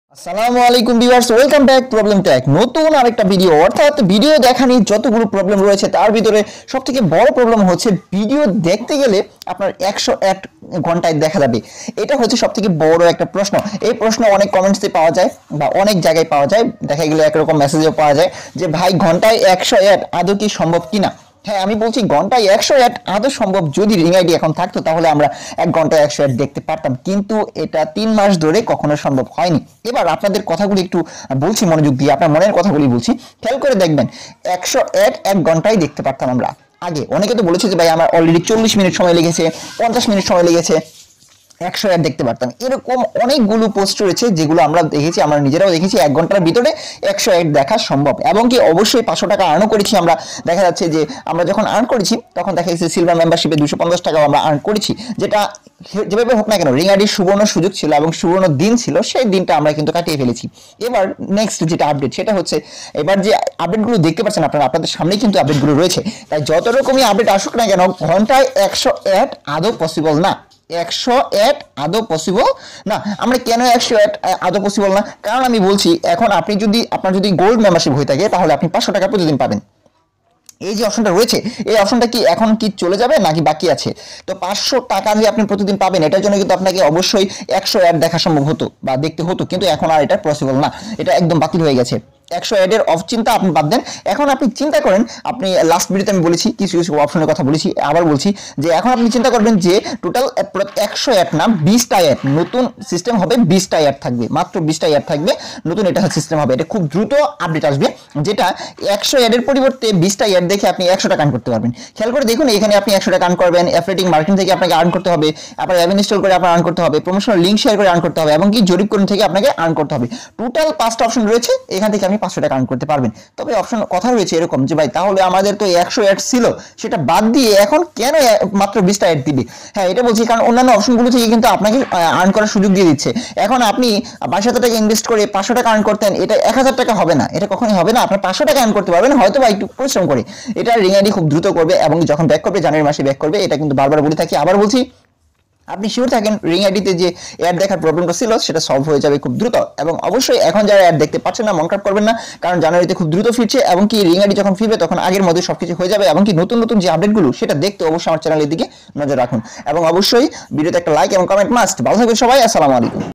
আসসালামু আলাইকুম viewers, welcome back problem tag নতুন আরেকটা ভিডিও। অর্থাৎ ভিডিও দেখানি যতগুলো প্রবলেম রয়েছে তার ভিতরে সবথেকে বড় প্রবলেম হচ্ছে ভিডিও দেখতে গেলে আপনার 101 ঘন্টায় দেখা যাবে। এটা হচ্ছে সবথেকে বড় একটা প্রশ্ন। এই প্রশ্ন অনেক কমেন্টসে পাওয়া যায় বা অনেক জায়গায় পাওয়া যায়, দেখা গেলে একরকম মেসেজও পাওয়া যায় যে ভাই ঘন্টায় 101 আদৌ কি সম্ভব কিনা। হ্যাঁ, আমি বলছি ঘন্টায় 101 আদৌ সম্ভব। যদি রিং আইডি এখন থাকতো তাহলে আমরা 1 ঘন্টায় 101 দেখতে পারতাম, কিন্তু এটা 3 মাস ধরে কখনো সম্ভব হয়নি। এবার আপনাদের কথাগুলি একটু বলছি মনোযোগ দিয়ে, আপনার মনের কথাগুলি বলছি, খেয়াল করে দেখবেন। 101 1 ঘন্টায় দেখতে পারতাম আমরা আগে। অনেকে তো বলেছে যে ভাই আমার অলরেডি 40 মিনিট সময় লেগেছে, 50 মিনিট সময় লেগেছে, 101 দেখতে পারতাম। এরকম অনেকগুলো পোস্ট রয়েছে যেগুলো আমরা দেখেছি, আমরা নিজেরাও দেখেছি 1 ঘন্টার ভিতরে 101 দেখা সম্ভব। এবং কি অবশ্যই 500 টাকা আর্নও করেছি আমরা। দেখা যাচ্ছে যে আমরা যখন আর্ন করেছি তখন দেখা যাচ্ছে সিলভার মেম্বারশিপে 250 টাকাও আমরা আর্ন করেছি, যেটা যেভাবে হোক না কেন রিং আইডির সুবর্ণ সুযোগ ছিল এবং সুবর্ণ দিন ছিল, সেই দিনটা আমরা কিন্তু কাটিয়ে ফেলেছি। এবার নেক্সট যেটা আপডেট সেটা হচ্ছে, এবার যে আপডেটগুলো দেখতে পাচ্ছেন আপনারা, আপনাদের সামনেই কিন্তু আপডেটগুলো রয়েছে। তাই যত রকমই আপডেট আসুক না কেন, ঘন্টায় 101 আদৌ পসিবল না। 101 আদৌ পসিবল না। আমরা কেন 101 আদৌ পসিবল না? কারণ আমি বলছি, এখন আপনি যদি আপনার যদি গোল্ড মেম্বারশিপ হয়ে থাকে তাহলে আপনি 500 টাকা প্রতিদিন পাবেন। এই যে অপশনটা রয়েছে, এই অপশনটা কি এখন কি চলে যাবে নাকি বাকি আছে? তো 500 টাকা যে আপনি প্রতিদিন পাবেন, এটার জন্য কিন্তু আপনাকে অবশ্যই 101 দেখা সম্ভব হতো বা দেখতে হতো, কিন্তু এখন আর এটা পসিবল না। এটা একদম বাতিল হয়ে গেছে। 101 এর অফ চিন্তা আপনি বাদ দেন। এখন আপনি চিন্তা করেন, আপনি লাস্ট ভিডিওতে আমি বলেছি কিছু কিছু অপশনের কথা বলেছি, আবার বলছি যে এখন আপনি চিন্তা করবেন যে টোটাল 101 না 20টা অ্যাড নতুন সিস্টেম হবে, 20টা অ্যাড থাকবে, মাত্র 20টা অ্যাড থাকবে নতুন। এটা সিস্টেম হবে, এটা খুব দ্রুত আপডেট আসবে, যেটা 100 অ্যাডের পরিবর্তে 20টা অ্যাড দেখে আপনি 100 টাকা আর্ন করতে পারবেন। খেয়াল করে দেখুন, এখানে আপনি 100 টাকা আর্ন করবেন। অ্যাফিলিয়েটিং মার্কেটিং থেকে আপনাকে আর্ন করতে হবে, আপনার অ্যাপ ইনস্টল করে আপনার আর্ন করতে হবে, প্রমোশনাল লিঙ্ক শেয়ার করে আর্ন করতে হবে, এবং কি জরিপ করুন থেকে আপনাকে আর্ন করতে হবে। টোটাল 5টা অপশন রয়েছে, এখান থেকে আপনি 500 টাকা আর্ন করতে পারবেন। তবে অপশন কথা রয়েছে এরকম যে ভাই তাহলে আমাদের তো 100 অ্যাড ছিল, সেটা বাদ দিয়ে এখন কেন মাত্র 20টা অ্যাড দিবে? হ্যাঁ, এটা বলছি কারণ অন্যান্য অপশনগুলো থেকে কিন্তু আপনাকে আর্ন করার সুযোগ দিয়ে দিচ্ছে। এখন আপনি 22,000 টাকা ইনভেস্ট করে 500 টাকা আর্ন করতেন, এটা 1000 টাকা হবে না, এটা কখনোই হবে না। আপনার 500 টাকা আর্ন করতে পারবেন হয়তো বা একটু পরিশ্রম করে। এটা রিং আইডি খুব দ্রুত করবে, এবং যখন ব্যাক করবে জানুয়ারি মাসে ব্যাক করবে। এটা কিন্তু বারবার বলে থাকি, আবার বলছি, আপনি শিওর থাকেন রিং আইডিতে যে অ্যাড দেখার প্রবলেমটা ছিল সেটা সলভ হয়ে যাবে খুব দ্রুত। এবং অবশ্যই এখন যারা অ্যাড দেখতে পাচ্ছেন না, মন খারাপ করবেন না, কারণ জানুয়ারিতে খুব দ্রুত ফিরছে, এবং কি রিং আইডি যখন ফিরবে তখন আগের মধ্যে সবকিছু হয়ে যাবে। এবং কি নতুন নতুন যে আপডেটগুলো সেটা দেখতে অবশ্যই আমার চ্যানেলের দিকে নজর রাখুন, এবং অবশ্যই ভিডিওতে একটা লাইক এবং কমেন্ট মাস্ট। ভালো থাকবেন সবাই, আসসালামু আলাইকুম।